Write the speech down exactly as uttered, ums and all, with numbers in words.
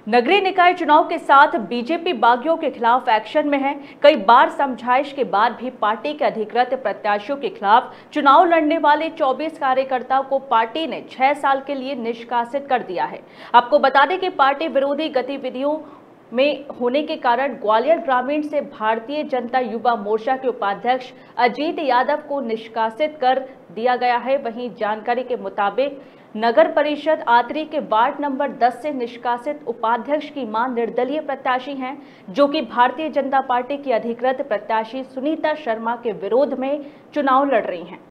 नगरीय निकाय चुनाव के साथ बीजेपी बागियों के खिलाफ एक्शन में है। कई बार समझाइश के बाद भी पार्टी के अधिकृत प्रत्याशियों के खिलाफ चुनाव लड़ने वाले चौबीस कार्यकर्ताओं को पार्टी ने छह साल के लिए निष्कासित कर दिया है। आपको बता दें कि पार्टी विरोधी गतिविधियों में होने के कारण ग्वालियर ग्रामीण से भारतीय जनता युवा मोर्चा के उपाध्यक्ष अजीत यादव को निष्कासित कर दिया गया है। वहीं जानकारी के मुताबिक नगर परिषद आतरी के वार्ड नंबर दस से निष्कासित उपाध्यक्ष की मां निर्दलीय प्रत्याशी हैं, जो कि भारतीय जनता पार्टी की अधिकृत प्रत्याशी सुनीता शर्मा के विरोध में चुनाव लड़ रही हैं।